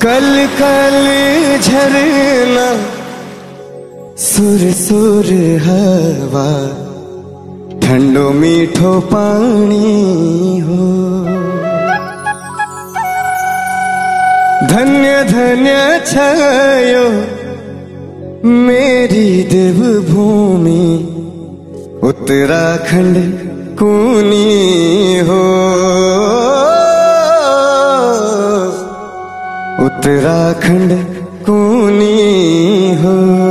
कल कल झरना सुर सुर हवा ठंडो मीठो पानी हो। धन्य धन्य छायो मेरी देवभूमि उत्तराखंड कूनी हो। उत्तराखंड कूनी हो।